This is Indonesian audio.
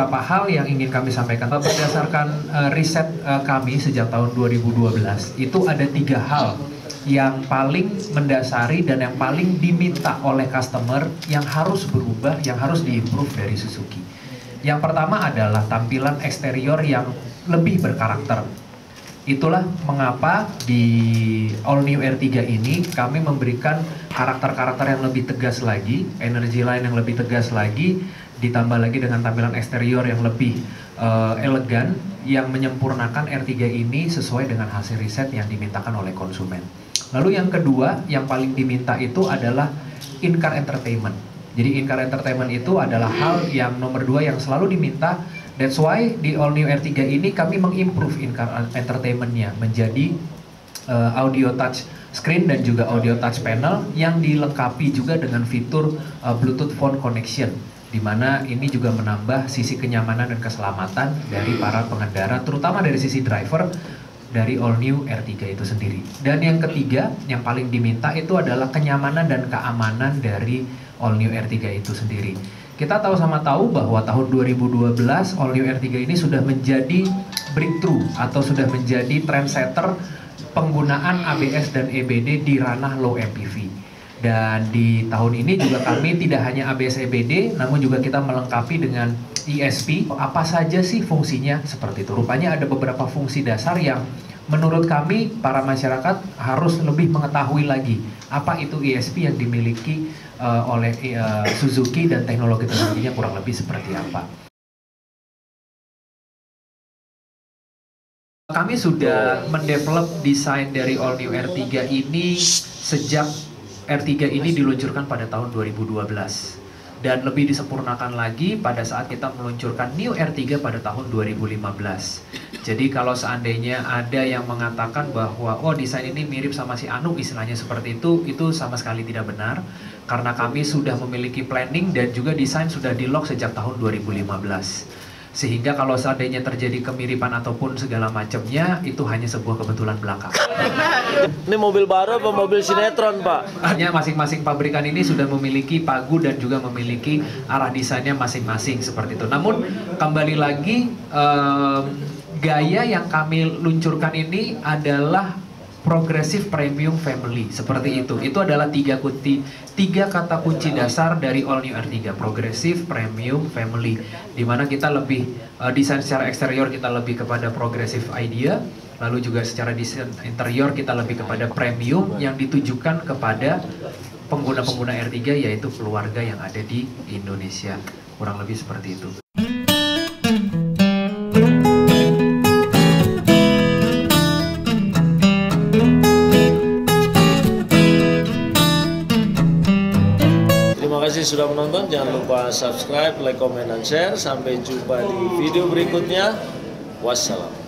beberapa hal yang ingin kami sampaikan. Berdasarkan riset kami sejak tahun 2012, itu ada 3 hal yang paling mendasari dan yang paling diminta oleh customer yang harus berubah, yang harus diimprove dari Suzuki. Yang pertama adalah tampilan eksterior yang lebih berkarakter. Itulah mengapa di All New R3 ini kami memberikan karakter-karakter yang lebih tegas lagi, energi line yang lebih tegas lagi, ditambah lagi dengan tampilan eksterior yang lebih elegan, yang menyempurnakan R3 ini sesuai dengan hasil riset yang dimintakan oleh konsumen. Lalu yang kedua, yang paling diminta itu adalah in-car entertainment. Jadi in-car entertainment itu adalah hal yang nomor 2 yang selalu diminta. That's why di All New R3 ini kami mengimprove in-car entertainment-nya menjadi audio touch screen dan juga audio touch panel yang dilengkapi juga dengan fitur Bluetooth phone connection, di mana ini juga menambah sisi kenyamanan dan keselamatan dari para pengendara, terutama dari sisi driver dari All New R3 itu sendiri. Dan yang ketiga, yang paling diminta itu adalah kenyamanan dan keamanan dari All New R3 itu sendiri. Kita sama tahu bahwa tahun 2012 All New R3 ini sudah menjadi breakthrough atau sudah menjadi trendsetter penggunaan ABS dan EBD di ranah low MPV. Dan di tahun ini juga kami tidak hanya ABS EBD, namun juga kita melengkapi dengan ESP. Apa saja sih fungsinya seperti itu? Rupanya ada beberapa fungsi dasar yang menurut kami para masyarakat harus lebih mengetahui lagi apa itu ESP yang dimiliki oleh Suzuki dan teknologi-teknologinya kurang lebih seperti apa. Kami sudah mendevelop desain dari All New R3 ini sejak R3 ini diluncurkan pada tahun 2012 dan lebih disempurnakan lagi pada saat kita meluncurkan New R3 pada tahun 2015. Jadi kalau seandainya ada yang mengatakan bahwa oh desain ini mirip sama si Anu istilahnya seperti itu sama sekali tidak benar, karena kami sudah memiliki planning dan juga desain sudah di-lock sejak tahun 2015. Sehingga kalau seandainya terjadi kemiripan ataupun segala macamnya, itu hanya sebuah kebetulan belaka. Ini mobil baru apa mobil sinetron, Pak? Hanya masing-masing pabrikan ini sudah memiliki pagu dan juga memiliki arah desainnya masing-masing seperti itu. Namun kembali lagi, gaya yang kami luncurkan ini adalah progressive premium family, seperti itu. Itu adalah tiga kata kunci dasar dari All New R3, progressive premium family, dimana kita lebih desain secara eksterior kita lebih kepada progressive idea, lalu juga secara desain interior kita lebih kepada premium yang ditujukan kepada pengguna-pengguna R3, yaitu keluarga yang ada di Indonesia, kurang lebih seperti itu. Terima kasih sudah menonton, jangan lupa subscribe, like, comment, dan share. Sampai jumpa di video berikutnya. Wassalam.